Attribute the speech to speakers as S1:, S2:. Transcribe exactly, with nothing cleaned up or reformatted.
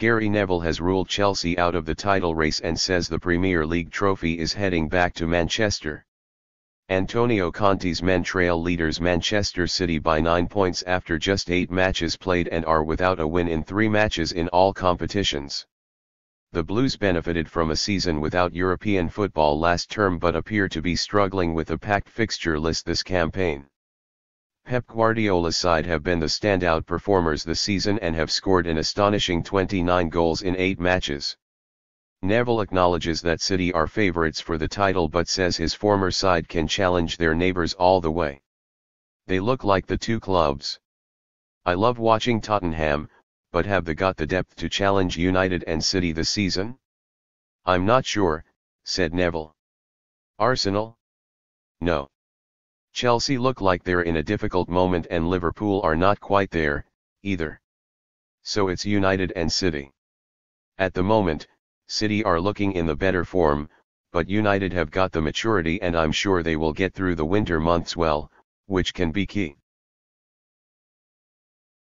S1: Gary Neville has ruled Chelsea out of the title race and says the Premier League trophy is heading back to Manchester. Antonio Conte's men trail leaders Manchester City by nine points after just eight matches played and are without a win in three matches in all competitions. The Blues benefited from a season without European football last term but appear to be struggling with a packed fixture list this campaign. Pep Guardiola's side have been the standout performers this season and have scored an astonishing twenty-nine goals in eight matches. Neville acknowledges that City are favourites for the title but says his former side can challenge their neighbours all the way. They look like the two clubs. I love watching Tottenham, but have they got the depth to challenge United and City this season? I'm not sure, said Neville. Arsenal? No. Chelsea look like they're in a difficult moment and Liverpool are not quite there, either. So it's United and City. At the moment, City are looking in the better form, but United have got the maturity and I'm sure they will get through the winter months well, which can be key.